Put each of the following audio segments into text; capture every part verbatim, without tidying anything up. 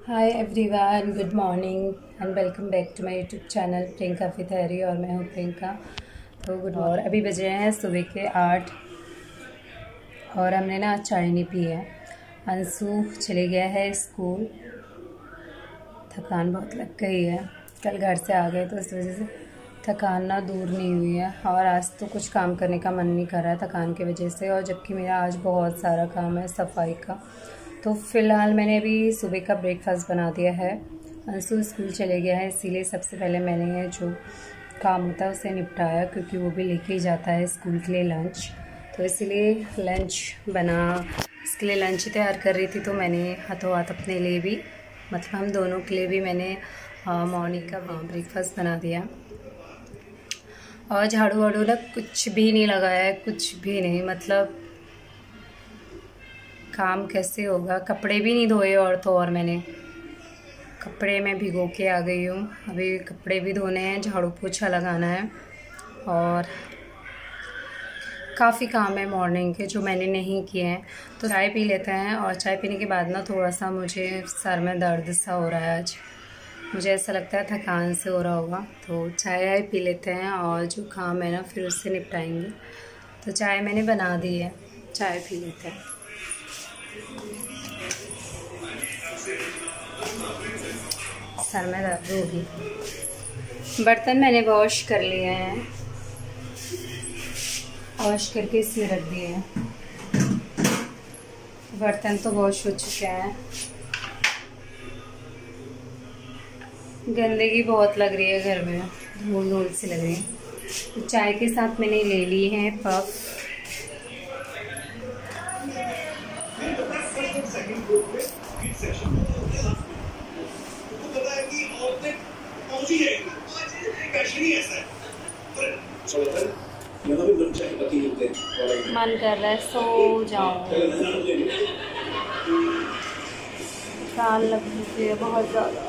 Hi everyone, good morning and welcome back to my YouTube channel Priyanka फिथैरी। और मैं हूँ प्रियंका। तो गुड और अभी बज रहे हैं सुबह के आठ और हमने ना आज चाय नहीं पी है। अंशु चले गया है स्कूल, थकान बहुत लग गई है। कल घर से आ गए तो इस वजह से थकान ना दूर नहीं हुई है। और आज तो कुछ काम करने का मन नहीं कर रहा है थकान की वजह से, और जबकि मेरा आज बहुत सारा काम है सफाई का। तो फ़िलहाल मैंने अभी सुबह का ब्रेकफास्ट बना दिया है। अंशु स्कूल चले गया है, इसीलिए सबसे पहले मैंने जो काम होता है उसे निपटाया, क्योंकि वो भी लेके ही जाता है स्कूल के लिए लंच। तो इसीलिए लंच बना, इसके लिए लंच तैयार कर रही थी। तो मैंने हाथों हाथ अपने लिए भी, मतलब हम दोनों के लिए भी मैंने मॉर्निंग का ब्रेकफास्ट बना दिया। और झाड़ू वाड़ू ना कुछ भी नहीं लगाया है, कुछ भी नहीं। मतलब काम कैसे होगा। कपड़े भी नहीं धोए, और तो और मैंने कपड़े में भिगो के आ गई हूँ। अभी कपड़े भी धोने हैं, झाड़ू पोछा लगाना है, और काफ़ी काम है मॉर्निंग के जो मैंने नहीं किए हैं। तो चाय पी लेते हैं, और चाय पीने के बाद ना थोड़ा सा मुझे सर में दर्द सा हो रहा है आज। मुझे ऐसा लगता है थकान से हो रहा होगा। तो चाय पी लेते हैं, और जो काम है ना फिर उससे निपटाएंगे। तो चाय मैंने बना दी है, चाय पी लेते हैं। सर में दर्द होगी। बर्तन मैंने वॉश कर लिए हैं, वॉश करके इसमें रख दिए हैं। बर्तन तो वॉश हो चुके हैं। गंदगी बहुत लग रही है घर में, धूल धूल सी लग रही है। तो चाय के साथ मैंने ले ली है पफ। मन कर रहा है सो जाऊं, थकान लग रही है बहुत ज़्यादा।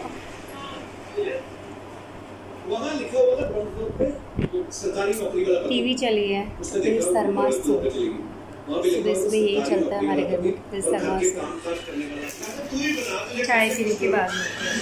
टीवी चली है फिर शर्मा शो, सुबह सुबह यही चलता है हमारे घर में, फिर शर्मा शो। चाय पीने के बाद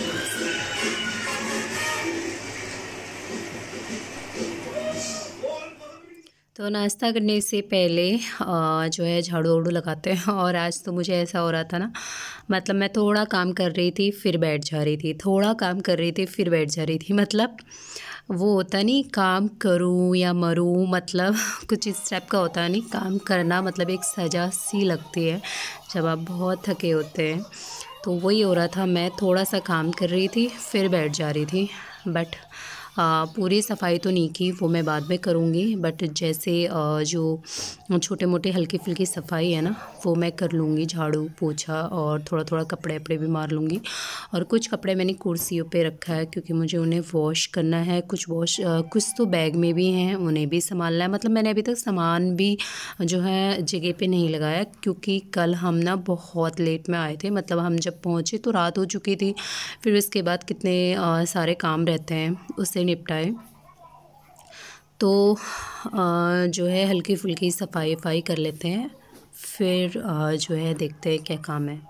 तो नाश्ता करने से पहले जो है झाड़ू वाड़ू लगाते हैं। और आज तो मुझे ऐसा हो रहा था ना, मतलब मैं थोड़ा काम कर रही थी फिर बैठ जा रही थी, थोड़ा काम कर रही थी फिर बैठ जा रही थी। मतलब वो होता नहीं, काम करूं या मरूं, मतलब कुछ इस टाइप का होता नहीं। काम करना मतलब एक सज़ा सी लगती है जब आप बहुत थके होते हैं। तो वही हो रहा था, मैं थोड़ा सा काम कर रही थी फिर बैठ जा रही थी। बट आ, पूरी सफाई तो नहीं की, वो मैं बाद में करूँगी। बट जैसे आ, जो छोटे मोटे हल्की फुल्की सफाई है ना वो मैं कर लूँगी, झाड़ू पोछा, और थोड़ा थोड़ा कपड़े वपड़े भी मार लूँगी। और कुछ कपड़े मैंने कुर्सियों पे रखा है, क्योंकि मुझे उन्हें वॉश करना है। कुछ वॉश कुछ तो बैग में भी हैं, उन्हें भी संभालना है। मतलब मैंने अभी तक सामान भी जो है जगह पे नहीं लगाया, क्योंकि कल हम ना बहुत लेट में आए थे। मतलब हम जब पहुँचे तो रात हो चुकी थी। फिर उसके बाद कितने आ, सारे काम रहते हैं, उससे निपटाए। तो आ, जो है हल्की फुल्की सफाई वफाई कर लेते हैं, फिर आ, जो है देखते हैं क्या काम है।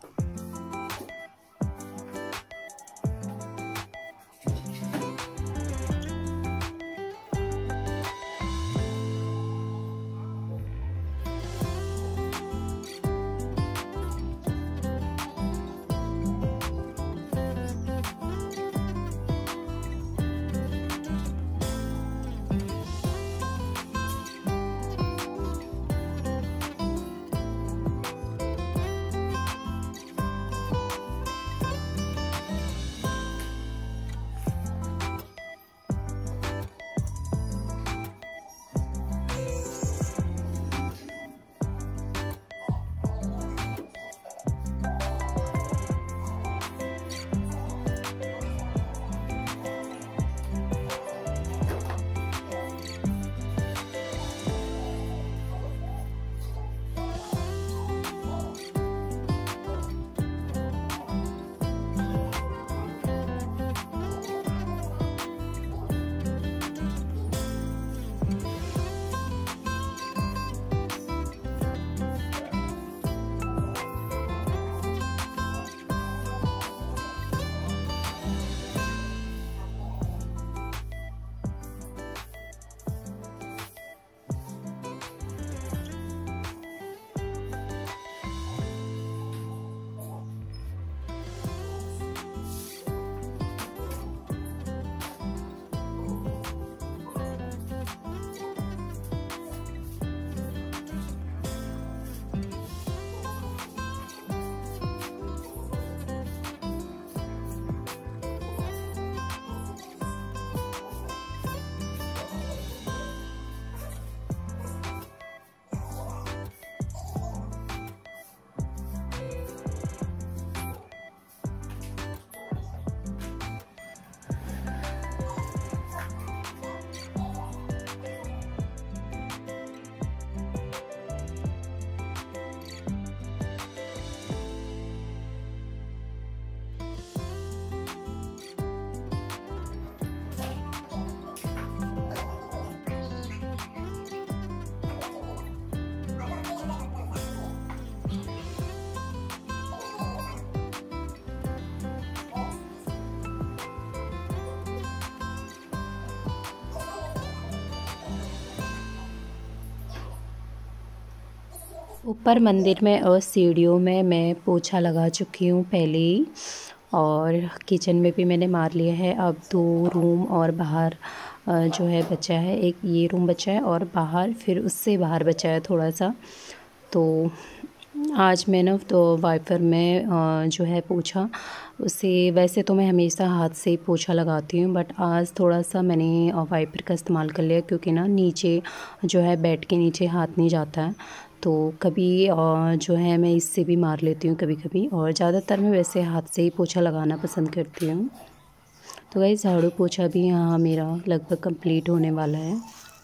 ऊपर मंदिर में और सीढ़ियों में मैं पोछा लगा चुकी हूँ पहले ही, और किचन में भी मैंने मार लिया है। अब दो रूम और बाहर जो है बचा है, एक ये रूम बचा है और बाहर फिर उससे बाहर बचा है थोड़ा सा। तो आज मैं ना तो वाइपर में जो है पोछा उसे, वैसे तो मैं हमेशा हाथ से ही पोछा लगाती हूँ, बट आज थोड़ा सा मैंने वाइपर का इस्तेमाल कर लिया, क्योंकि ना नीचे जो है बेड के नीचे हाथ नहीं जाता है। तो कभी जो है मैं इससे भी मार लेती हूँ कभी कभी, और ज़्यादातर मैं वैसे हाथ से ही पोछा लगाना पसंद करती हूँ। तो गाइस झाड़ू पोछा भी यहाँ मेरा लगभग कंप्लीट होने वाला है।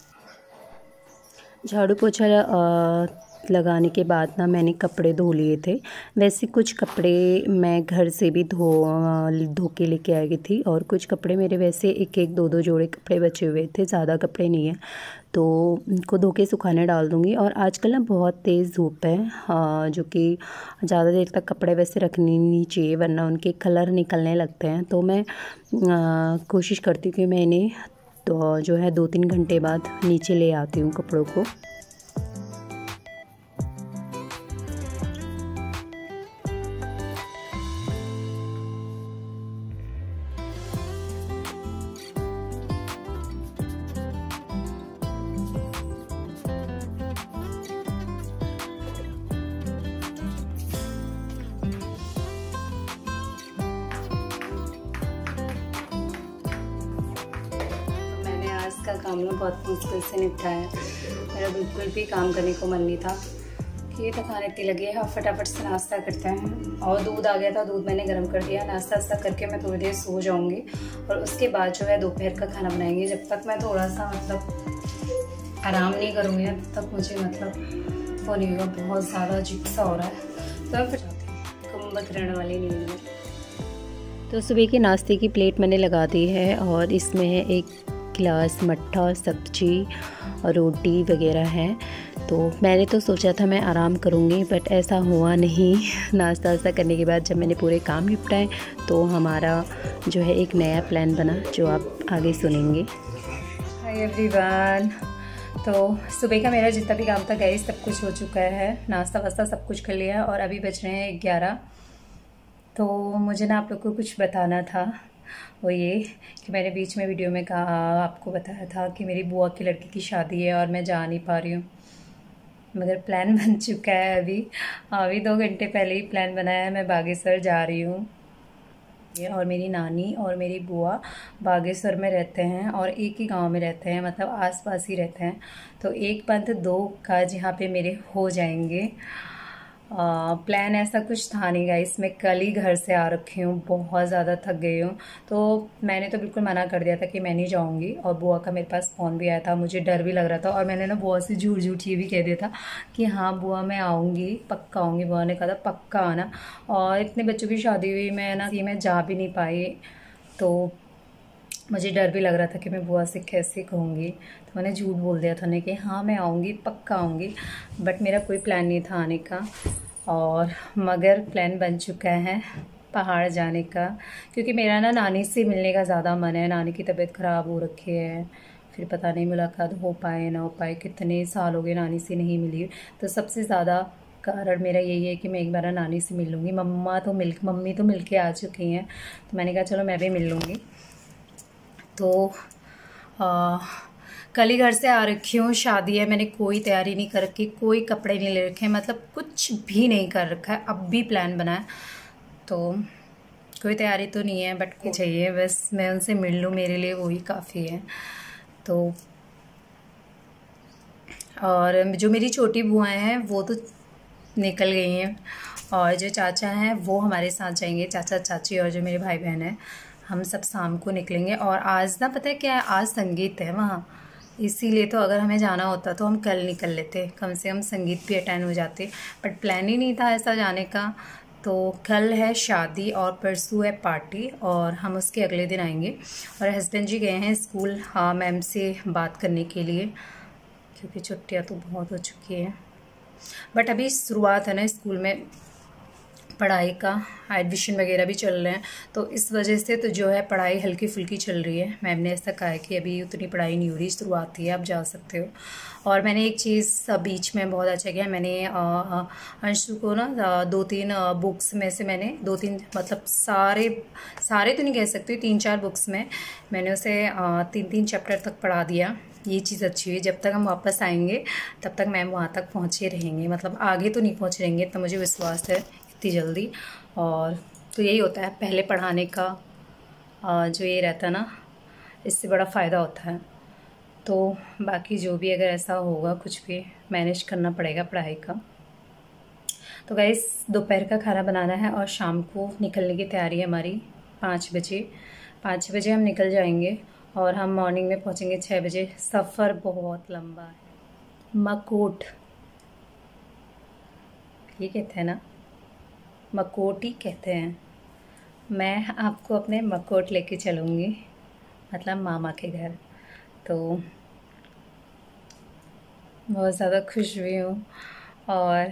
झाड़ू पोछा लगाने के बाद ना मैंने कपड़े धो लिए थे। वैसे कुछ कपड़े मैं घर से भी धो धो के लेके आई थी, और कुछ कपड़े मेरे वैसे एक एक दो दो जोड़े कपड़े बचे हुए थे, ज़्यादा कपड़े नहीं है, तो उनको धो के सुखाने डाल दूँगी। और आजकल ना बहुत तेज़ धूप है, जो कि ज़्यादा देर तक कपड़े वैसे रखने नहीं चाहिए, वरना उनके कलर निकलने लगते हैं। तो मैं आ, कोशिश करती हूँ कि मैं इन्हें तो जो है दो तीन घंटे बाद नीचे ले आती हूँ कपड़ों को। का काम ना बहुत मुश्किल से निपटाया। मेरा बिल्कुल भी काम करने को मन नहीं था कि ये थकान इतनी लगी है, फटाफट से नाश्ता करते हैं। और दूध आ गया था, दूध मैंने गर्म कर दिया। नाश्ता वास्ता करके मैं थोड़ी देर सो जाऊंगी, और उसके बाद जो है दोपहर का खाना बनाएंगे। जब तक मैं थोड़ा सा मतलब आराम नहीं करूँगी ना, तब तक मुझे मतलब वो नहीं होगा, बहुत ज़्यादा अजीब सा हो रहा है। तो मैं फिर कुंभक रहने वाली नींद में। तो सुबह के नाश्ते की प्लेट मैंने लगा दी है, और इसमें है एक गिलास मट्ठा, सब्जी और रोटी वगैरह है। तो मैंने तो सोचा था मैं आराम करूँगी, बट ऐसा हुआ नहीं। नाश्ता वास्ता करने के बाद जब मैंने पूरे काम निपटाए, तो हमारा जो है एक नया प्लान बना, जो आप आगे सुनेंगे। Hi everyone. तो सुबह का मेरा जितना भी काम था गाइस सब कुछ हो चुका है, नाश्ता वास्ता सब कुछ कर लिया है, और अभी बज रहे हैं ग्यारह। तो मुझे ना आप लोग को कुछ बताना था, वो ये कि मैंने बीच में वीडियो में कहा, आपको बताया था कि मेरी बुआ की लड़की की शादी है और मैं जा नहीं पा रही हूँ, मगर प्लान बन चुका है। अभी अभी दो घंटे पहले ही प्लान बनाया है, मैं बागेश्वर जा रही हूँ। और मेरी नानी और मेरी बुआ बागेश्वर में रहते हैं, और एक ही गांव में रहते हैं, मतलब आसपास ही रहते हैं। तो एक पंथ दो काज यहाँ पे मेरे हो जाएंगे। आ, प्लान ऐसा कुछ था नहीं गाइस, मैं कल ही घर से आ रखी हूँ, बहुत ज़्यादा थक गई हूँ। तो मैंने तो बिल्कुल मना कर दिया था कि मैं नहीं जाऊँगी, और बुआ का मेरे पास फ़ोन भी आया था, मुझे डर भी लग रहा था। और मैंने ना बुआ से झूठ झूठ ये भी कह दिया था कि हाँ बुआ मैं आऊँगी, पक्का आऊँगी। बुआ ने कहा था पक्का आना, और इतने बच्चों की शादी हुई, मैं ना मैं जा भी नहीं पाई, तो मुझे डर भी लग रहा था कि मैं बुआ से कैसे कहूँगी। तो मैंने झूठ बोल दिया था उन्हें कि हाँ मैं आऊँगी, पक्का आऊँगी, बट मेरा कोई प्लान नहीं था आने का। और मगर प्लान बन चुका है पहाड़ जाने का, क्योंकि मेरा ना नानी से मिलने का ज़्यादा मन है। नानी की तबीयत ख़राब हो रखी है, फिर पता नहीं मुलाकात हो पाए ना हो पाए, कितने साल हो गए नानी से नहीं मिली। तो सबसे ज़्यादा कारण मेरा यही है कि मैं एक बार नानी से मिल लूँगी। मम्मा तो मिल मम्मी तो मिल के आ चुकी हैं, तो मैंने कहा चलो मैं भी मिल लूँगी। तो आ, कल ही घर से आ रखी हूँ, शादी है, मैंने कोई तैयारी नहीं कर रखी, कोई कपड़े नहीं ले रखे, मतलब कुछ भी नहीं कर रखा है। अब भी प्लान बना है, तो कोई तैयारी तो नहीं है, बट कुछ चाहिए, बस मैं उनसे मिल लूँ, मेरे लिए वही काफ़ी है। तो और जो मेरी छोटी बुआएं हैं वो तो निकल गई हैं, और जो चाचा हैं वो हमारे साथ जाएंगे, चाचा चाची और जो मेरे भाई बहन हैं, हम सब शाम को निकलेंगे। और आज ना पता है क्या है, आज संगीत है वहाँ, इसीलिए तो अगर हमें जाना होता तो हम कल निकल लेते, कम से कम संगीत भी अटेंड हो जाते, बट प्लान ही नहीं था ऐसा जाने का। तो कल है शादी और परसों है पार्टी, और हम उसके अगले दिन आएंगे। और हस्बैंड जी गए हैं स्कूल, हाँ मैम से बात करने के लिए, क्योंकि छुट्टियाँ तो बहुत हो चुकी हैं, बट अभी शुरुआत है ना स्कूल में, पढ़ाई का एडमिशन वगैरह भी चल रहे हैं, तो इस वजह से तो जो है पढ़ाई हल्की फुल्की चल रही है। मैम ने ऐसा कहा है कि अभी उतनी पढ़ाई नहीं हो रही, शुरुआत है, आप जा सकते हो। और मैंने एक चीज़ बीच में बहुत अच्छा किया, मैंने अंशु को ना दो तीन बुक्स में से मैंने दो तीन मतलब सारे सारे तो नहीं कह सकती, तीन चार बुक्स में मैंने उसे तीन तीन चैप्टर तक पढ़ा दिया। ये चीज़ अच्छी हुई। जब तक हम वापस आएंगे तब तक मैम वहाँ तक पहुँचे रहेंगे, मतलब आगे तो नहीं पहुँच रहेंगे, तो मुझे विश्वास है इतनी जल्दी। और तो यही होता है पहले पढ़ाने का जो ये रहता है ना, इससे बड़ा फ़ायदा होता है। तो बाकी जो भी अगर ऐसा होगा कुछ भी मैनेज करना पड़ेगा पढ़ाई का। तो गाइस दोपहर का खाना बनाना है और शाम को निकलने की तैयारी है हमारी। पाँच बजे पाँच बजे हम निकल जाएंगे और हम मॉर्निंग में पहुंचेंगे छः बजे। सफ़र बहुत लंबा है। मकोट ये कहते हैं ना, मकोट ही कहते हैं। मैं आपको अपने मकोट लेके चलूँगी, मतलब मामा के घर। तो बहुत ज़्यादा खुश भी हूँ। और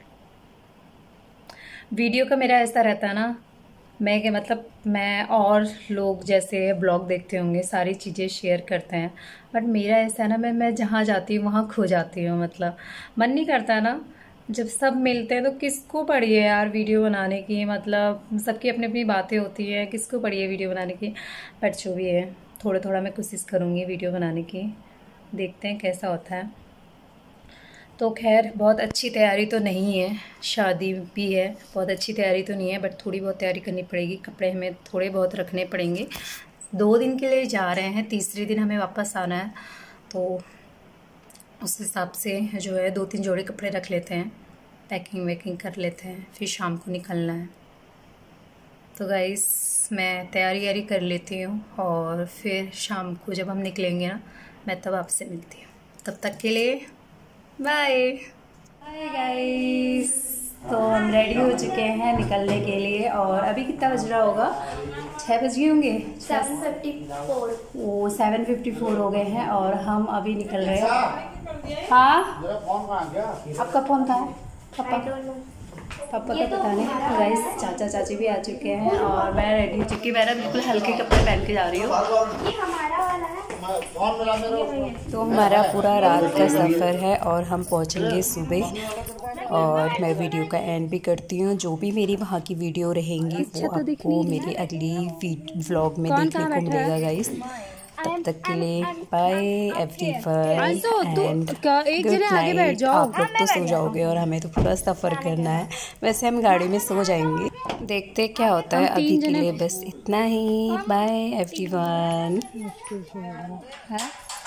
वीडियो का मेरा ऐसा रहता है ना, मैं के मतलब मैं और लोग जैसे ब्लॉग देखते होंगे सारी चीज़ें शेयर करते हैं, बट मेरा ऐसा है ना, मैं मैं जहाँ जाती हूँ वहाँ खो जाती हूँ। मतलब मन नहीं करता ना, जब सब मिलते हैं तो किसको पड़ी है यार वीडियो बनाने की, मतलब सबकी अपनी अपनी बातें होती हैं, किसको पड़ी है वीडियो बनाने की। बट जो भी है थोड़ा थोड़ा मैं कोशिश करूँगी वीडियो बनाने की, देखते हैं कैसा होता है। तो खैर बहुत अच्छी तैयारी तो नहीं है, शादी भी है, बहुत अच्छी तैयारी तो नहीं है, बट थोड़ी बहुत तैयारी करनी पड़ेगी। कपड़े हमें थोड़े बहुत रखने पड़ेंगे। दो दिन के लिए जा रहे हैं, तीसरे दिन हमें वापस आना है, तो उस हिसाब से जो है दो तीन जोड़े कपड़े रख लेते हैं, पैकिंग वैकिंग कर लेते हैं, फिर शाम को निकलना है। तो गाइस मैं तैयारी यारी कर लेती हूँ और फिर शाम को जब हम निकलेंगे ना, मैं तब आपसे मिलती हूँ। तब तक के लिए बाय बाय गाइस। तो हम रेडी हो चुके हैं निकलने के लिए, और अभी कितना बज रहा होगा? छः बज गए होंगे, सेवन फिफ्टी फोर। वो सेवन फिफ्टी फोर हो गए हैं और हम अभी निकल रहे हैं। हाँ आपका फ़ोन कहाँ है? पापा पापा का पता नहीं। तो गाइस चाचा चाची भी आ चुके हैं और मैं रेडी हो चुकी। मैं बिल्कुल हल्के कपड़े पहन के जा रही हूँ। तो हमारा पूरा रात का सफ़र है और हम पहुँचेंगे सुबह। और मैं वीडियो का एंड भी करती हूँ, जो भी मेरी वहाँ की वीडियो रहेंगी वो आपको मेरी अगली व्लॉग में देखने को मिलेगा गाइस। तब तक के लिए bye everyone and good night. आप लोग तो सो जाओगे और हमें तो पूरा सफ़र करना है। वैसे हम गाड़ी में सो जाएंगे, देखते क्या होता है। अभी के लिए बस इतना ही, बाय एवरीवन।